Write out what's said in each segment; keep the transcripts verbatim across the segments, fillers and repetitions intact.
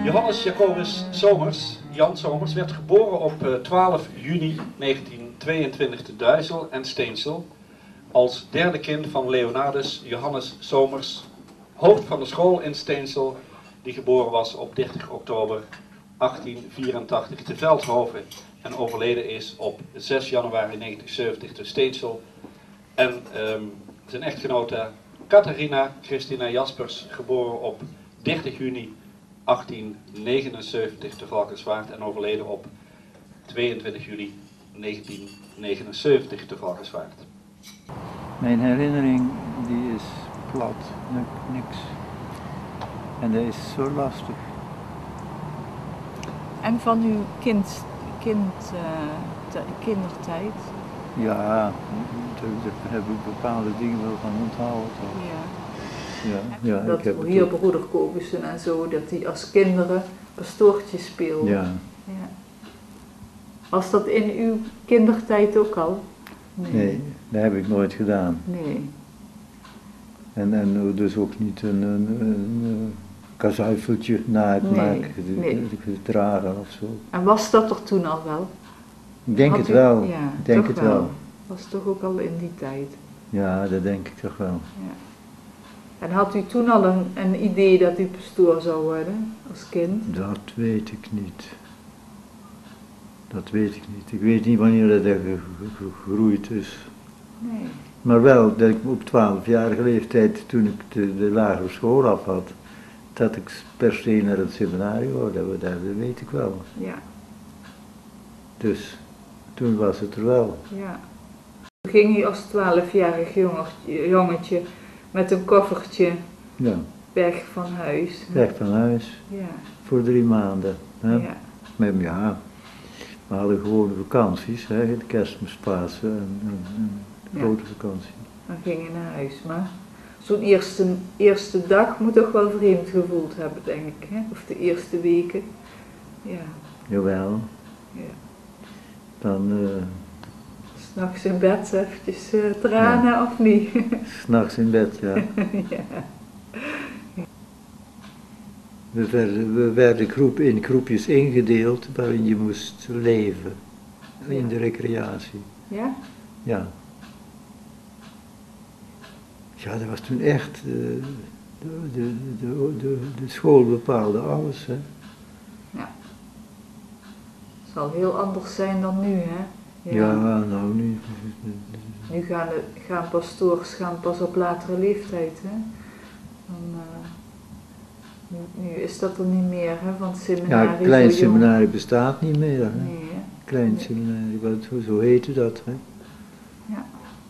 Johannes Jacobus Somers, Jan Somers, werd geboren op twaalf juni negentientweeëntwintig te Duizel en Steensel als derde kind van Leonardus Johannes Somers, hoofd van de school in Steensel, die geboren was op dertig oktober achttienvierentachtig te Veldhoven en overleden is op zes januari negentienzeventig te Steensel. En um, zijn echtgenote Catharina Christina Jaspers, geboren op dertig juni achttiennegenenzeventig te Valkenswaard en overleden op tweeëntwintig juli negentiennegenenzeventig te Valkenswaard. Mijn herinnering die is plat, niks. En dat is zo lastig. En van uw kind, kind, uh, te, kindertijd? Ja, daar heb ik bepaalde dingen wel van onthouden. Toch? Ja. Ja, ja, dat ik heb hier het broeder Kobussen en zo, dat die als kinderen pastoortje speelden. Ja. Ja. Was dat in uw kindertijd ook al? Nee, nee, dat heb ik nooit gedaan. Nee. En, en dus ook niet een, een, een kazuifeltje na het nee, maken, nee. dragen of zo. En was dat er toen al wel? Ik denk Had het u, wel, ja, ik denk het wel. wel. Was toch ook al in die tijd? Ja, dat denk ik toch wel. Ja. En had u toen al een, een idee dat u pastoor zou worden, als kind? Dat weet ik niet. Dat weet ik niet. Ik weet niet wanneer dat gegroeid is. Nee. Maar wel dat ik op twaalfjarige leeftijd, toen ik de, de lagere school af had, dat ik per se naar het seminarie wou, dat, dat weet ik wel. Ja. Dus toen was het er wel. Ja. Toen ging u als twaalfjarig jongetje met een koffertje ja. weg van huis. Weg van huis. Ja. Voor drie maanden. Hè? Ja. Met, ja. We hadden gewone vakanties, hè? De Kerstmis, Pasen en, en, en de grote ja. vakantie. Dan ging je naar huis, maar zo'n eerste, eerste dag moet toch wel vreemd gevoeld hebben, denk ik, hè? Of de eerste weken. Ja. Jawel. Ja. Dan... Uh, S'nachts in bed eventjes uh, tranen ja. Of niet? S'nachts in bed, ja. ja. We werden, we werden groep, in groepjes ingedeeld waarin je moest leven, ja. In de recreatie. Ja? Ja. Ja, dat was toen echt, uh, de, de, de, de, de school bepaalde alles, hè. Ja. Het zal heel anders zijn dan nu, hè? Ja, ja nou nu. Nu gaan, de, gaan pastoors gaan pas op latere leeftijd, hè? Dan, uh, nu, nu is dat er niet meer, hè? Van het seminarie. Ja, het klein seminarie bestaat niet meer, hè? Nee, hè? Klein nee. seminarie, wat, zo heette dat, hè? Ja.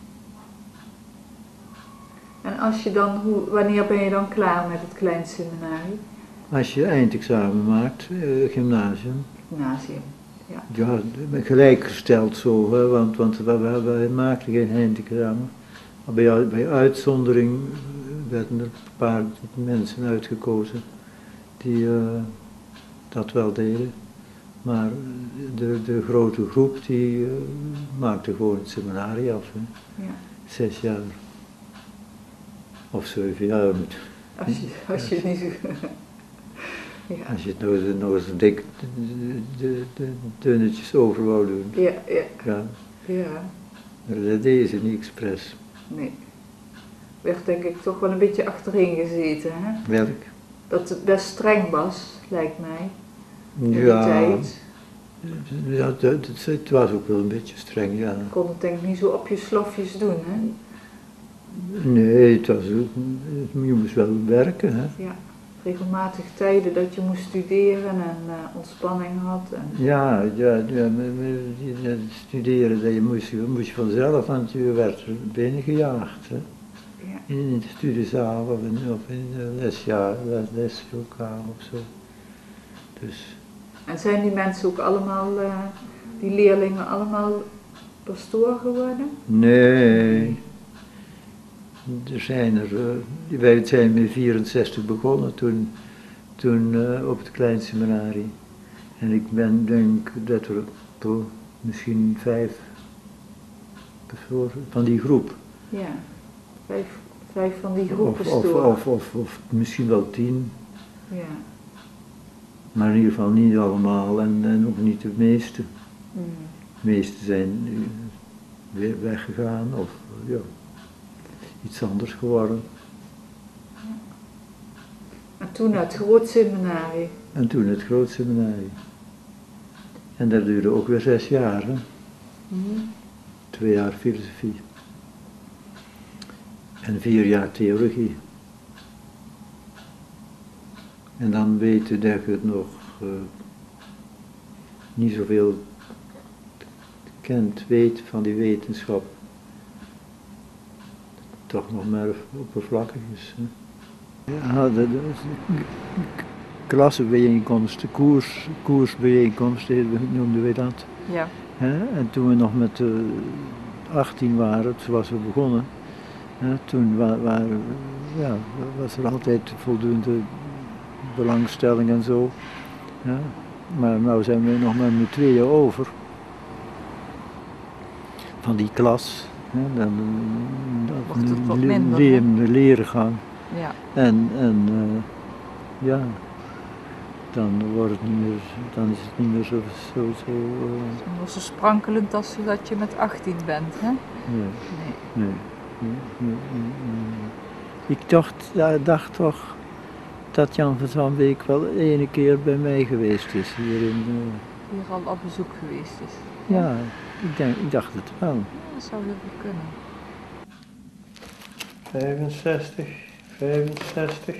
En als je dan, hoe, wanneer ben je dan klaar met het klein seminarie? Als je eindexamen maakt, uh, gymnasium. Gymnasium. Ja, ja gelijkgesteld zo, hè, want, want wij, wij maakten geen eindexamen. Maar bij, bij uitzondering werden er een paar mensen uitgekozen die uh, dat wel deden. Maar de, de grote groep die uh, maakte gewoon het seminarie af. Hè. Ja. Zes jaar. Of zeven jaar. Als je, als je niet zo... Ja. Als je het nou, nog eens dik de, de, de dunnetjes over wou doen. Ja, ja. Ja. Ja. Maar dat deed ze niet expres. Nee. Werd denk ik toch wel een beetje achterin gezeten, hè? Welk? Dat het best streng was, lijkt mij. In ja. die tijd. Ja, het, het, het was ook wel een beetje streng, ja. Je kon het denk ik niet zo op je slofjes doen, hè? Nee, het was, je moest wel werken, hè. Ja. Regelmatig tijden dat je moest studeren en uh, ontspanning had. En... Ja, ja, ja, studeren, dat je moest, moest je vanzelf, want je werd binnengejaagd. Hè? Ja. In de studiezaal of in, of in de lesjaar, leslokaal of zo. Dus. En zijn die mensen ook allemaal, uh, die leerlingen, allemaal pastoor geworden? Nee. Er zijn er, uh, wij zijn met vierenzestig begonnen toen, toen uh, op het klein seminarie. En ik ben, denk dat er oh, misschien vijf van die groep. Ja, vijf, vijf van die groep of, pastoren. of, of, of, of misschien wel tien. Ja. Maar in ieder geval niet allemaal en, en ook niet de meeste. Mm. De meeste zijn nu weer weggegaan of ja, iets anders geworden. En toen het grootseminarie. En toen het grootseminarie. En dat duurde ook weer zes jaar, hè? Mm. Twee jaar filosofie. En vier jaar theologie. En dan weet u dat je het nog uh, niet zoveel kent, weet van die wetenschap. Toch nog maar oppervlakkig is. Hè? Ja, de, de, de klassenbijeenkomsten, koers, koersbijeenkomsten noemden we dat. Ja. Hè? En toen we nog met uh, achttien waren, zoals we begonnen, hè, toen wa waren, ja, was er altijd voldoende belangstelling en zo. Ja. Maar nu zijn we nog maar met tweeën over. Van die klas. Hè, dan, Wordt het wat le minder, le le leren gaan. Ja. En, en uh, ja, dan wordt het niet meer, dan is het niet meer zo, zo, zo uh, Zo sprankelend als dat je met achttien bent, hè? nee, Nee. nee, nee, nee, nee, nee. Ik dacht, ja, dacht toch dat Jan van Zwanbeek wel ene keer bij mij geweest is hier in uh, Hier al op bezoek geweest is. ja, ik, denk, ik dacht het wel. Ja, dat zou heel goed kunnen. vijfenzestig, vijfenzestig.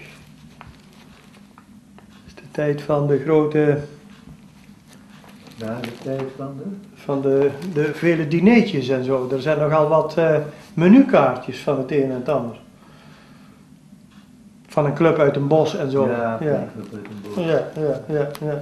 Dat is de tijd van de grote, Ja, de tijd van de... van de, de vele dineetjes en zo. Er zijn nogal wat uh, menukaartjes van het een en het ander. Van een club uit een bos en zo. Ja, ja, uit een boek. ja, ja, ja, ja.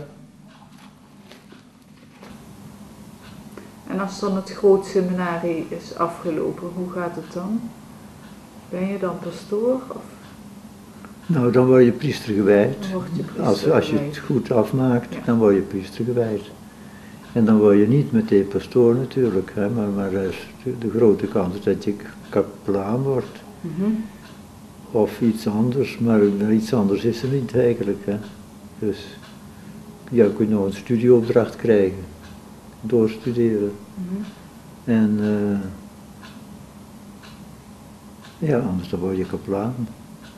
En als dan het grootseminarie is afgelopen, hoe gaat het dan? Ben je dan pastoor? Of Nou, dan word je priester gewijd. dan word je priester Als, als je gewijd? het goed afmaakt, Ja. dan word je priester gewijd. En dan word je niet meteen pastoor natuurlijk, hè, maar, maar er is de, de grote kans dat je kapelaan wordt. Mhm. Of iets anders, maar iets anders is er niet eigenlijk. Hè. Dus je kunt nog een studieopdracht krijgen, doorstuderen. Mhm. En uh, ja, anders dan word je kapelaan.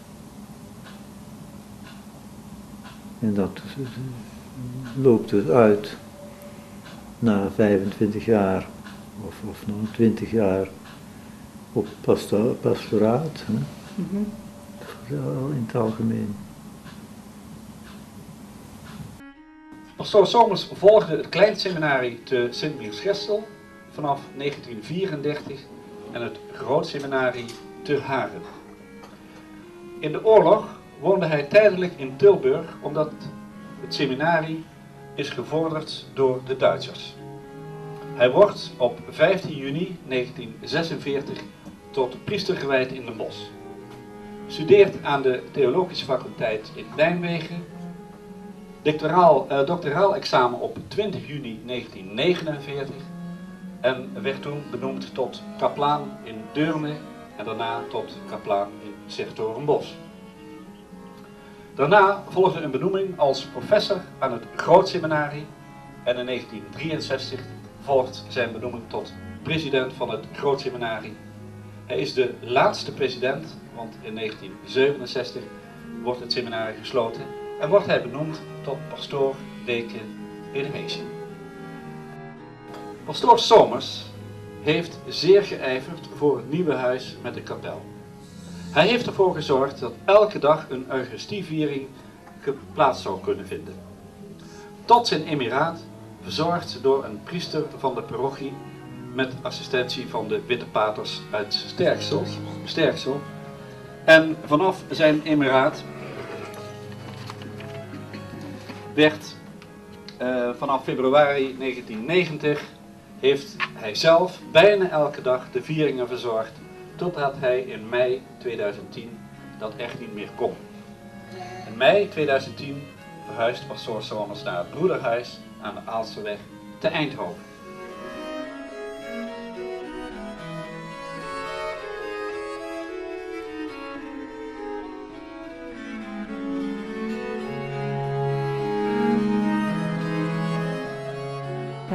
En dat loopt dus uit na vijfentwintig jaar of, of nog twintig jaar op pasto pastoraat, hè? Mhm. In het algemeen. Pastoor Somers volgde het kleinseminarie te Sint-Michielsgestel vanaf negentien vierendertig en het grootseminarie te Haren. In de oorlog woonde hij tijdelijk in Tilburg omdat het seminarie is gevorderd door de Duitsers. Hij wordt op vijftien juni negentien zesenveertig tot priester gewijd in Den Bosch. Studeert aan de Theologische Faculteit in Nijmegen. Doctoraal, uh, doctoraal examen op twintig juni negentien negenenveertig en werd toen benoemd tot kaplaan in Deurne en daarna tot kaplaan in 's-Hertogenbosch. Daarna volgde een benoeming als professor aan het Grootseminarie en in negentien drieënzestig volgt zijn benoeming tot president van het Grootseminarie. Hij is de laatste president, want in negentien zevenenzestig wordt het seminarie gesloten en wordt hij benoemd tot pastoor deken Edemeesje. Pastoor Somers heeft zeer geijverd voor het nieuwe huis met de kapel. Hij heeft ervoor gezorgd dat elke dag een Eucharistieviering plaats zou kunnen vinden. Tot zijn emiraat verzorgd door een priester van de parochie met assistentie van de witte paters uit Sterksel. Sterksel. En vanaf zijn emiraat werd uh, vanaf februari negentien negentig heeft hij zelf bijna elke dag de vieringen verzorgd, totdat hij in mei tweeduizend tien dat echt niet meer kon. In mei tweeduizend tien verhuist pastoor Somers naar het broederhuis aan de Aalsterweg te Eindhoven.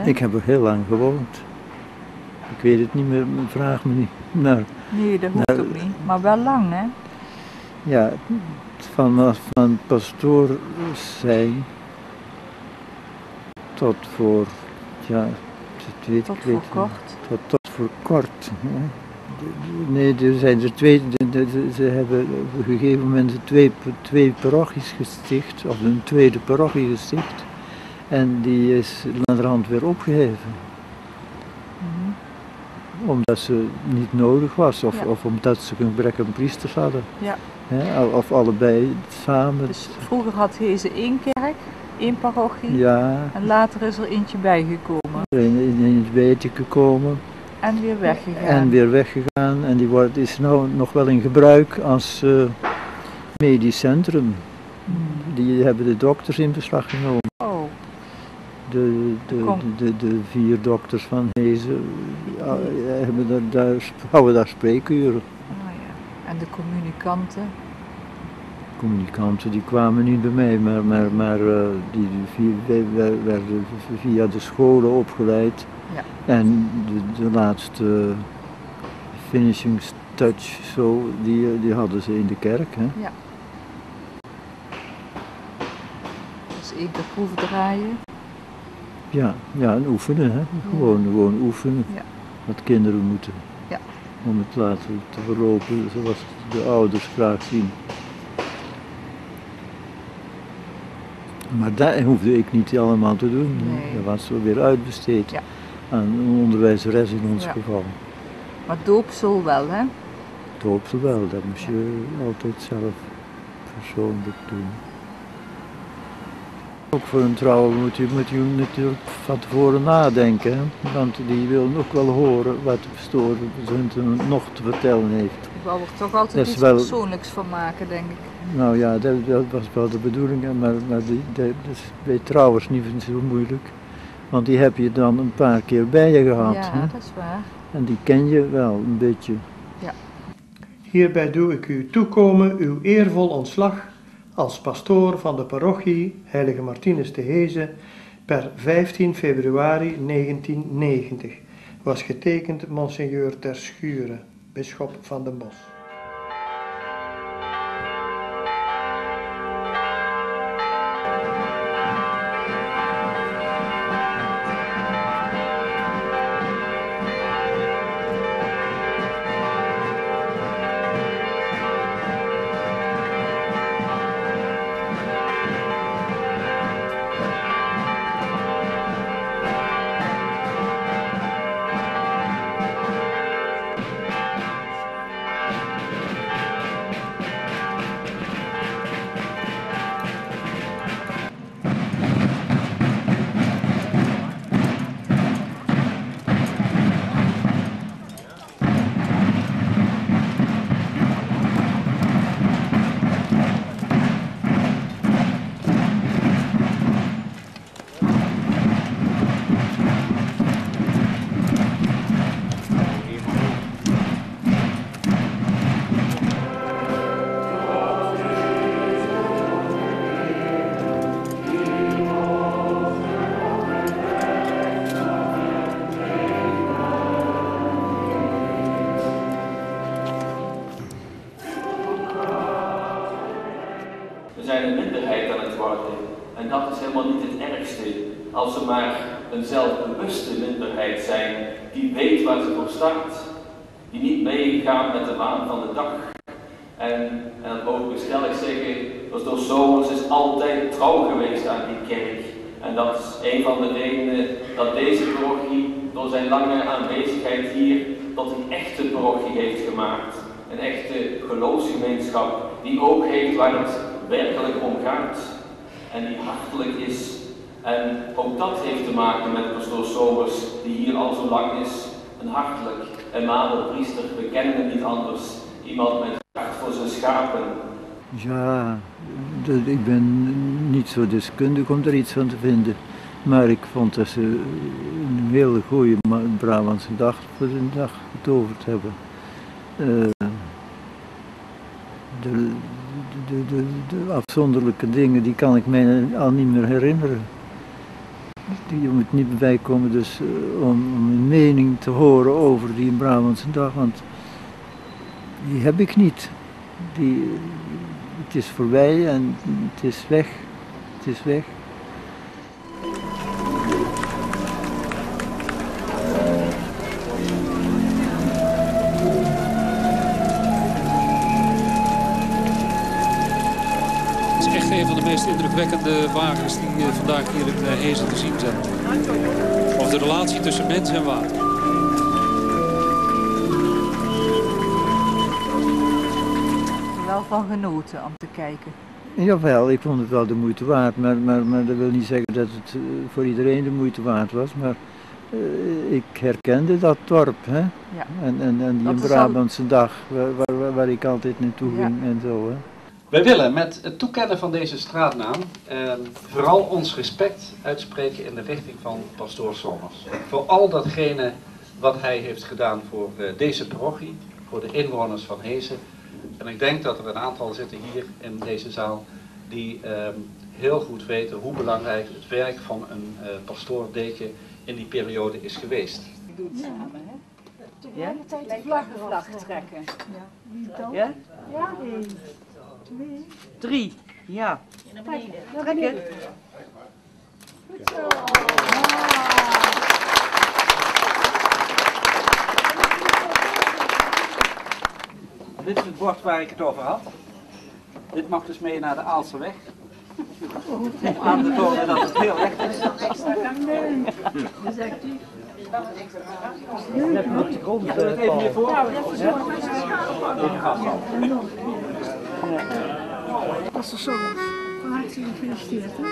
hè? Ik heb er heel lang gewoond. Ik weet het niet meer, vraag me niet. Nou, Nee, dat hoeft nou, ook niet. Maar wel lang, hè? ja, vanaf van pastoor zijn tot voor, ja, het weet Tot ik voor weet niet. kort. Tot, tot voor kort. Hè. Nee, er zijn er twee, de, de, de, ze hebben op een gegeven moment twee, twee parochies gesticht, of een tweede parochie gesticht. En die is naderhand weer opgeheven. Mhm. Omdat ze niet nodig was, of, Ja. of omdat ze een gebrek aan priesters hadden. Ja. Hè, of allebei samen. Dus vroeger had Hezen één kerk, één parochie. Ja, En later is er eentje bijgekomen. in, in, in het weten gekomen En weer weggegaan. en weer weggegaan. En die wordt, is nu nog wel in gebruik als uh, medisch centrum. Hmm. Die hebben de dokters in beslag genomen. Oh, De, de, Kom. de, de, de vier dokters van Hezen ja, hebben daar, daar, houden daar spreekuren. oh ja. En de communicanten. Communicanten die kwamen niet bij mij, maar, maar, maar uh, die die via, werden via de scholen opgeleid. Ja. En de, de laatste finishing touch, zo, die, die hadden ze in de kerk. Hè? Ja. Dus één keer proeven draaien. Ja, ja, en oefenen, hè? Gewoon, gewoon oefenen. Ja. Wat kinderen moeten. Ja. Om het later te verlopen zoals de ouders graag zien. Maar dat hoefde ik niet allemaal te doen. Nee. Dat was weer uitbesteed Ja. aan een onderwijzeres in ons Ja. geval. Maar doopsel wel, hè? Doopsel wel, dat moest je altijd zelf persoonlijk doen. Ook voor een trouw moet je, moet je natuurlijk van tevoren nadenken, hè? Want die wil ook wel horen wat de pastoor nog te vertellen heeft. Ik wou er toch altijd Dat is iets wel- persoonlijks van maken, denk ik. Nou ja, dat, dat was wel de bedoeling, hè, maar, maar die, dat is bij trouwers niet zo moeilijk. Want die heb je dan een paar keer bij je gehad. Ja, Hè? dat is waar. En die ken je wel een beetje. Hierbij doe ik u toekomen uw eervol ontslag als pastoor van de parochie Heilige Martinus te Hezen per vijftien februari negentiennegentig. Was getekend Monseigneur Ter Schure, bisschop van Den Bosch. We zijn een minderheid aan het worden en dat is helemaal niet het ergste. Als we maar een zelfbewuste minderheid zijn die weet waar ze voor staat, die niet meegaat met de waan van de dag. En, en dat mogen we stellig zeggen, pastoor Somers is altijd trouw geweest aan die kerk. En dat is een van de redenen dat deze parochie door zijn lange aanwezigheid hier tot een echte parochie heeft gemaakt. Een echte geloofsgemeenschap die ook heeft waar het werkelijk om gaat en die hartelijk is. En ook dat heeft te maken met pastoor Somers, die hier al zo lang is. Een hartelijk en amabel priester, we kennen hem niet anders. Iemand met hart voor zijn schapen. Ja, de- ik ben niet zo deskundig om er iets van te vinden. Maar ik vond dat ze een hele goede Ma- Brabantse dag voor de dag getoverd hebben. Eh, de, de, de, de afzonderlijke dingen, die kan ik mij al niet meer herinneren. je moet niet bij komen dus, uh, om, om een mening te horen over die Brabantse dag, want die heb ik niet. Die, uh, het is voorbij en het is weg. Het is weg. Een van de meest indrukwekkende wagens die vandaag hier in Hezen te zien zijn. Of de relatie tussen mens en water. Wel van genoten om te kijken. Jawel, ik vond het wel de moeite waard, maar, maar, maar dat wil niet zeggen dat het voor iedereen de moeite waard was. Maar uh, ik herkende dat dorp, hè? Ja. En, en, en die Brabantse al... dag waar, waar, waar ik altijd naartoe ja. ging en zo. Hè? Wij willen met het toekennen van deze straatnaam eh, vooral ons respect uitspreken in de richting van pastoor Somers. Voor al datgene wat hij heeft gedaan voor uh, deze parochie, voor de inwoners van Hezen. En ik denk dat er een aantal zitten hier in deze zaal die uh, heel goed weten hoe belangrijk het werk van een uh, pastoor Deetje in die periode is geweest. Ik doe het samen, hè? Tegelijkertijd de vlag trekken. Ja? Wie dan? Ja? Ja, één. Twee. Drie, ja. Trekken. Goed zo. Dit is het bord waar ik het over had. Dit mag dus mee naar de Aalsterweg. Om aan te tonen dat het heel echt is. Nee, dat zegt u. Net op de grond. Ja, dat even hiervoor. Pastor Somers, van harte gefeliciteerd, hè?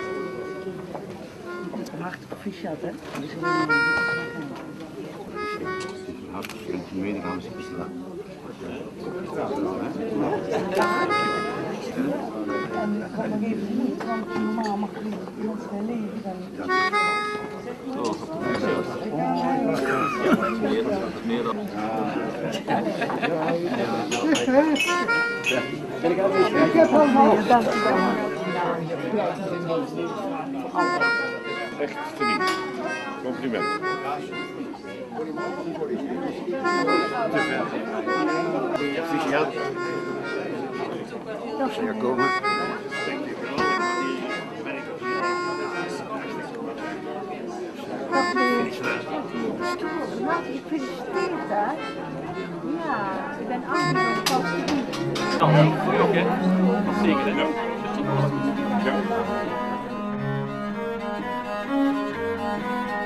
Van harte proficiat, hè? Hartelijk gemeen gaan we zitten. En ik kan nog even niet, want normaal mag ik iemand zijn leven. Ik heb al gehad. Echt verdiend. Compliment. Proficiat. Ja, komen. Gefeliciteerd, hè? Ja, ik ben altijd van het Dan, voor je ook, hè? Dat zeker, hè? Ja. Ja.